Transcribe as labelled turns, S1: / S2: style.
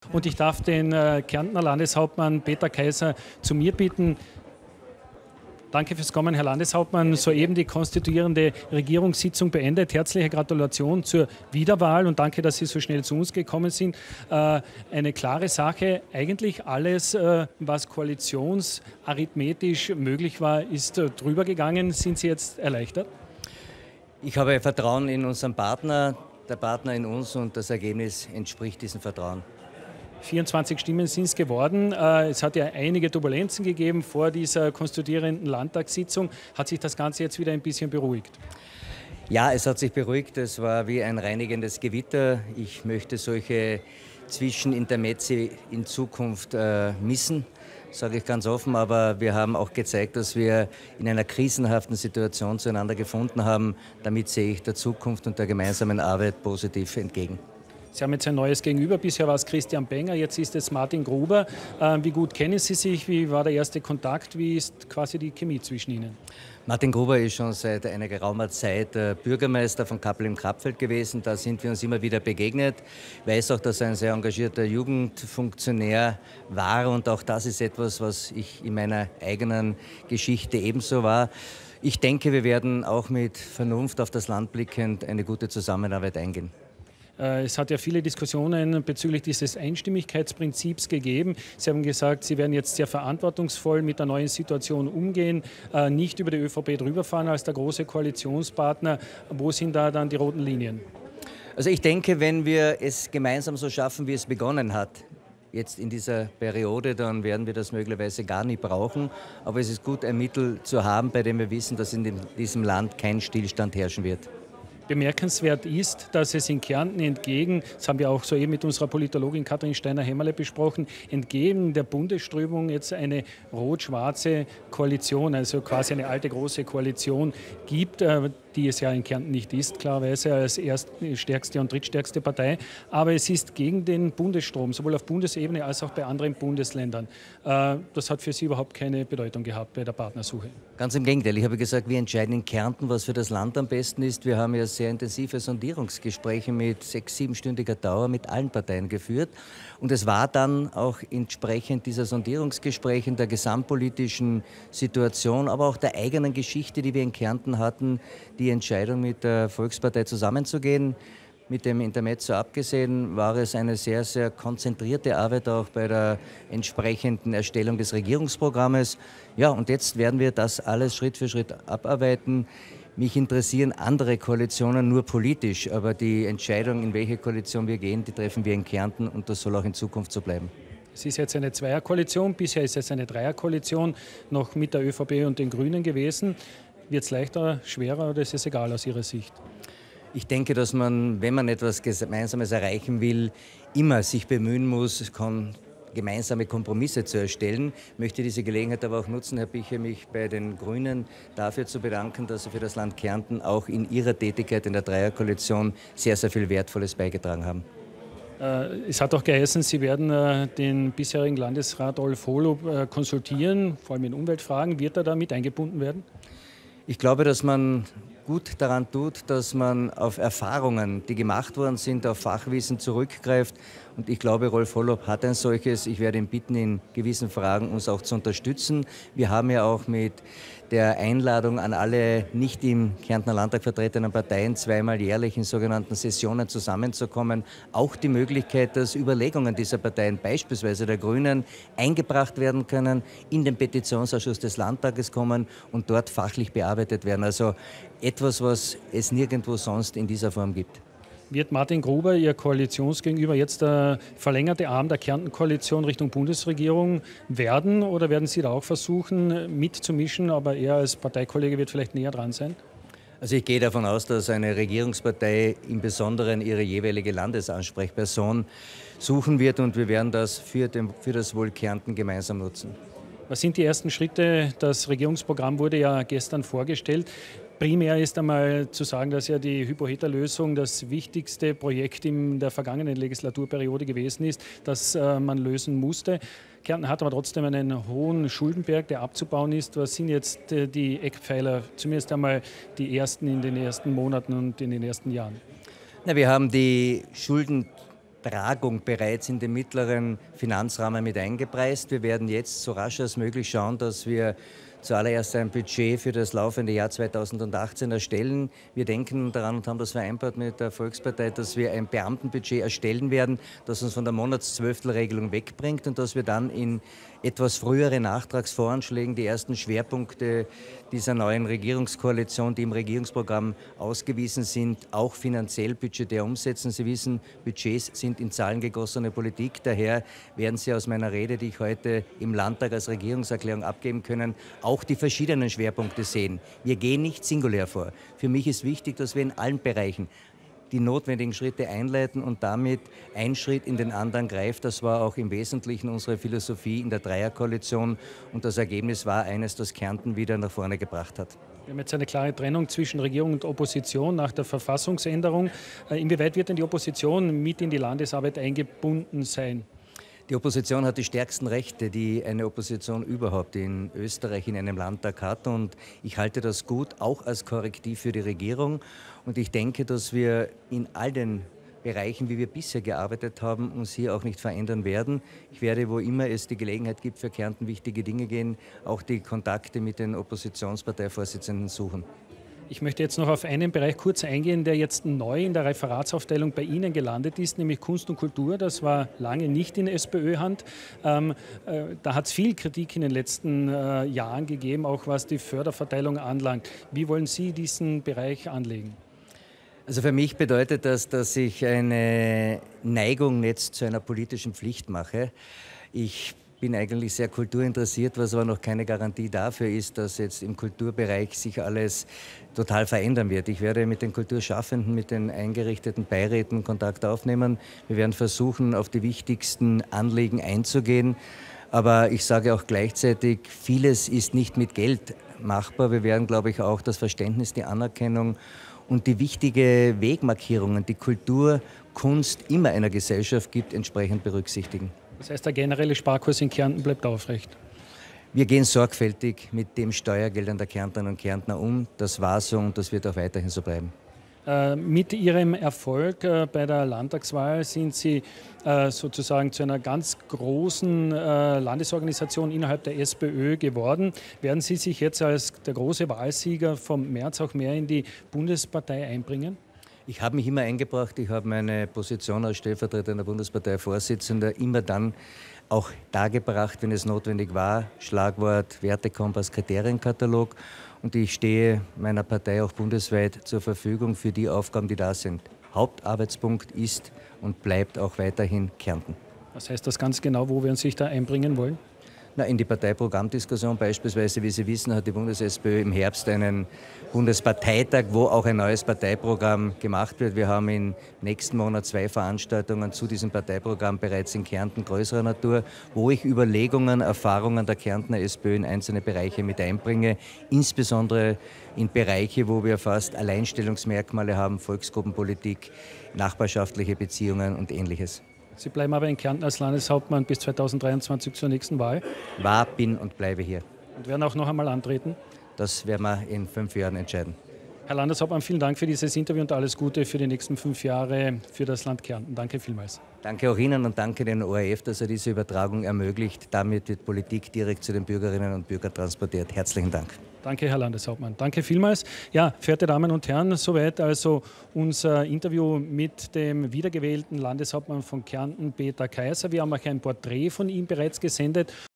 S1: Und ich darf den Kärntner Landeshauptmann Peter Kaiser zu mir bitten. Danke fürs Kommen, Herr Landeshauptmann. Soeben die konstituierende Regierungssitzung beendet. Herzliche Gratulation zur Wiederwahl und danke, dass Sie so schnell zu uns gekommen sind. Eine klare Sache, eigentlich alles, was koalitionsarithmetisch möglich war, ist drüber gegangen. Sind Sie jetzt erleichtert?
S2: Ich habe Vertrauen in unseren Partner, der Partner in uns und das Ergebnis entspricht diesem Vertrauen.
S1: 24 Stimmen sind es geworden. Es hat ja einige Turbulenzen gegeben vor dieser konstituierenden Landtagssitzung. Hat sich das Ganze jetzt wieder ein bisschen beruhigt?
S2: Ja, es hat sich beruhigt. Es war wie ein reinigendes Gewitter. Ich möchte solche Zwischenintermezzi in Zukunft missen, sage ich ganz offen. Aber wir haben auch gezeigt, dass wir in einer krisenhaften Situation zueinander gefunden haben. Damit sehe ich der Zukunft und der gemeinsamen Arbeit positiv entgegen.
S1: Sie haben jetzt ein neues Gegenüber. Bisher war es Christian Benger, jetzt ist es Martin Gruber. Wie gut kennen Sie sich? Wie war der erste Kontakt? Wie ist quasi die Chemie zwischen Ihnen?
S2: Martin Gruber ist schon seit einer geraumer Zeit Bürgermeister von Kappel im Krapfeld gewesen. Da sind wir uns immer wieder begegnet. Ich weiß auch, dass er ein sehr engagierter Jugendfunktionär war und auch das ist etwas, was ich in meiner eigenen Geschichte ebenso war. Ich denke, wir werden auch mit Vernunft auf das Land blickend eine gute Zusammenarbeit eingehen.
S1: Es hat ja viele Diskussionen bezüglich dieses Einstimmigkeitsprinzips gegeben. Sie haben gesagt, Sie werden jetzt sehr verantwortungsvoll mit der neuen Situation umgehen, nicht über die ÖVP drüberfahren als der große Koalitionspartner. Wo sind da dann die roten Linien?
S2: Also ich denke, wenn wir es gemeinsam so schaffen, wie es begonnen hat, jetzt in dieser Periode, dann werden wir das möglicherweise gar nicht brauchen. Aber es ist gut, ein Mittel zu haben, bei dem wir wissen, dass in diesem Land kein Stillstand herrschen wird.
S1: Bemerkenswert ist, dass es in Kärnten entgegen, das haben wir auch soeben mit unserer Politologin Kathrin Steiner-Hämmerle besprochen, entgegen der Bundesströmung jetzt eine rot-schwarze Koalition, also quasi eine alte große Koalition gibt, die es ja in Kärnten nicht ist, klarerweise als erststärkste und drittstärkste Partei. Aber es ist gegen den Bundesstrom, sowohl auf Bundesebene als auch bei anderen Bundesländern. Das hat für Sie überhaupt keine Bedeutung gehabt bei der Partnersuche.
S2: Ganz im Gegenteil. Ich habe gesagt, wir entscheiden in Kärnten, was für das Land am besten ist. Wir haben ja sehr intensive Sondierungsgespräche mit 6-, 7-stündiger Dauer mit allen Parteien geführt. Und es war dann auch entsprechend dieser Sondierungsgespräche, der gesamtpolitischen Situation, aber auch der eigenen Geschichte, die wir in Kärnten hatten, die Entscheidung mit der Volkspartei zusammenzugehen. Mit dem Intermezzo abgesehen war es eine sehr, sehr konzentrierte Arbeit auch bei der entsprechenden Erstellung des Regierungsprogrammes. Ja, und jetzt werden wir das alles Schritt für Schritt abarbeiten. Mich interessieren andere Koalitionen nur politisch, aber die Entscheidung, in welche Koalition wir gehen, die treffen wir in Kärnten und das soll auch in Zukunft so bleiben.
S1: Es ist jetzt eine Zweierkoalition, bisher ist es eine Dreierkoalition, noch mit der ÖVP und den Grünen gewesen. Wird es leichter, schwerer oder ist es egal aus Ihrer Sicht?
S2: Ich denke, dass man, wenn man etwas Gemeinsames erreichen will, immer sich bemühen muss, gemeinsame Kompromisse zu erstellen. Ich möchte diese Gelegenheit aber auch nutzen, Herr Picher, mich bei den Grünen dafür zu bedanken, dass Sie für das Land Kärnten auch in Ihrer Tätigkeit in der Dreierkoalition sehr, sehr viel Wertvolles beigetragen haben.
S1: Es hat auch geheißen, Sie werden den bisherigen Landesrat Rolf Holub konsultieren, vor allem in Umweltfragen. Wird er da mit eingebunden werden?
S2: Ich glaube, dass man gut daran tut, dass man auf Erfahrungen, die gemacht worden sind, auf Fachwissen zurückgreift. Und ich glaube, Rolf Holub hat ein solches. Ich werde ihn bitten, in gewissen Fragen uns auch zu unterstützen. Wir haben ja auch mit der Einladung an alle nicht im Kärntner Landtag vertretenen Parteien zweimal jährlich in sogenannten Sessionen zusammenzukommen, auch die Möglichkeit, dass Überlegungen dieser Parteien, beispielsweise der Grünen, eingebracht werden können, in den Petitionsausschuss des Landtages kommen und dort fachlich bearbeitet werden. Also etwas, was es nirgendwo sonst in dieser Form gibt.
S1: Wird Martin Gruber, Ihr Koalitionsgegenüber, jetzt der verlängerte Arm der Kärnten-Koalition Richtung Bundesregierung werden oder werden Sie da auch versuchen mitzumischen, aber er als Parteikollege wird vielleicht näher dran sein?
S2: Also ich gehe davon aus, dass eine Regierungspartei im Besonderen ihre jeweilige Landesansprechperson suchen wird und wir werden das für das Wohl Kärnten gemeinsam nutzen.
S1: Was sind die ersten Schritte? Das Regierungsprogramm wurde ja gestern vorgestellt. Primär ist einmal zu sagen, dass ja die Hypo-Heta-Lösung das wichtigste Projekt in der vergangenen Legislaturperiode gewesen ist, das man lösen musste. Kärnten hat aber trotzdem einen hohen Schuldenberg, der abzubauen ist. Was sind jetzt die Eckpfeiler, zumindest einmal die ersten in den ersten Monaten und in den ersten Jahren?
S2: Na, wir haben die Schulden Übertragung bereits in den mittleren Finanzrahmen mit eingepreist. Wir werden jetzt so rasch als möglich schauen, dass wir zuallererst ein Budget für das laufende Jahr 2018 erstellen. Wir denken daran und haben das vereinbart mit der Volkspartei, dass wir ein Beamtenbudget erstellen werden, das uns von der Monatszwölftelregelung wegbringt und dass wir dann in etwas frühere Nachtragsvoranschlägen die ersten Schwerpunkte dieser neuen Regierungskoalition, die im Regierungsprogramm ausgewiesen sind, auch finanziell budgetär umsetzen. Sie wissen, Budgets sind in Zahlen gegossene Politik. Daher werden Sie aus meiner Rede, die ich heute im Landtag als Regierungserklärung abgeben können, auch die verschiedenen Schwerpunkte sehen. Wir gehen nicht singulär vor. Für mich ist wichtig, dass wir in allen Bereichen die notwendigen Schritte einleiten und damit ein Schritt in den anderen greift. Das war auch im Wesentlichen unsere Philosophie in der Dreierkoalition und das Ergebnis war eines, das Kärnten wieder nach vorne gebracht hat.
S1: Wir haben jetzt eine klare Trennung zwischen Regierung und Opposition nach der Verfassungsänderung. Inwieweit wird denn die Opposition mit in die Landesarbeit eingebunden sein?
S2: Die Opposition hat die stärksten Rechte, die eine Opposition überhaupt in Österreich in einem Landtag hat. Und ich halte das gut, auch als Korrektiv für die Regierung. Und ich denke, dass wir in all den Bereichen, wie wir bisher gearbeitet haben, uns hier auch nicht verändern werden. Ich werde, wo immer es die Gelegenheit gibt, für Kärnten wichtige Dinge gehen, auch die Kontakte mit den Oppositionsparteivorsitzenden suchen.
S1: Ich möchte jetzt noch auf einen Bereich kurz eingehen, der jetzt neu in der Referatsaufteilung bei Ihnen gelandet ist, nämlich Kunst und Kultur. Das war lange nicht in SPÖ-Hand. Da hat es viel Kritik in den letzten Jahren gegeben, auch was die Förderverteilung anlangt. Wie wollen Sie diesen Bereich anlegen?
S2: Also für mich bedeutet das, dass ich eine Neigung jetzt zu einer politischen Pflicht mache. Ich bin eigentlich sehr kulturinteressiert, was aber noch keine Garantie dafür ist, dass jetzt im Kulturbereich sich alles total verändern wird. Ich werde mit den Kulturschaffenden, mit den eingerichteten Beiräten Kontakt aufnehmen. Wir werden versuchen, auf die wichtigsten Anliegen einzugehen. Aber ich sage auch gleichzeitig, vieles ist nicht mit Geld machbar. Wir werden, glaube ich, auch das Verständnis, die Anerkennung und die wichtige Wegmarkierungen, die Kultur, Kunst immer einer Gesellschaft gibt, entsprechend berücksichtigen.
S1: Das heißt, der generelle Sparkurs in Kärnten bleibt aufrecht?
S2: Wir gehen sorgfältig mit den Steuergeldern der Kärntnerinnen und Kärntner um. Das war so und das wird auch weiterhin so bleiben.
S1: Mit Ihrem Erfolg bei der Landtagswahl sind Sie sozusagen zu einer ganz großen Landesorganisation innerhalb der SPÖ geworden. Werden Sie sich jetzt als der große Wahlsieger vom März auch mehr in die Bundespartei einbringen?
S2: Ich habe mich immer eingebracht, ich habe meine Position als stellvertretender Bundesparteivorsitzender immer dann auch dargebracht, wenn es notwendig war. Schlagwort Wertekompass, Kriterienkatalog. Und ich stehe meiner Partei auch bundesweit zur Verfügung für die Aufgaben, die da sind. Hauptarbeitspunkt ist und bleibt auch weiterhin Kärnten.
S1: Was heißt das ganz genau, wo wir sich da einbringen wollen?
S2: In die Parteiprogrammdiskussion beispielsweise, wie Sie wissen, hat die Bundes-SPÖ im Herbst einen Bundesparteitag, wo auch ein neues Parteiprogramm gemacht wird. Wir haben im nächsten Monat 2 Veranstaltungen zu diesem Parteiprogramm bereits in Kärnten größerer Natur, wo ich Überlegungen, Erfahrungen der Kärntner SPÖ in einzelne Bereiche mit einbringe, insbesondere in Bereiche, wo wir fast Alleinstellungsmerkmale haben, Volksgruppenpolitik, nachbarschaftliche Beziehungen und Ähnliches.
S1: Sie bleiben aber in Kärnten als Landeshauptmann bis 2023 zur nächsten Wahl?
S2: War, bin und bleibe hier.
S1: Und werden auch noch einmal antreten?
S2: Das werden wir in 5 Jahren entscheiden.
S1: Herr Landeshauptmann, vielen Dank für dieses Interview und alles Gute für die nächsten 5 Jahre für das Land Kärnten. Danke vielmals.
S2: Danke auch Ihnen und danke den ORF, dass er diese Übertragung ermöglicht. Damit wird Politik direkt zu den Bürgerinnen und Bürgern transportiert. Herzlichen Dank.
S1: Danke, Herr Landeshauptmann. Danke vielmals. Ja, verehrte Damen und Herren, soweit also unser Interview mit dem wiedergewählten Landeshauptmann von Kärnten, Peter Kaiser. Wir haben auch ein Porträt von ihm bereits gesendet.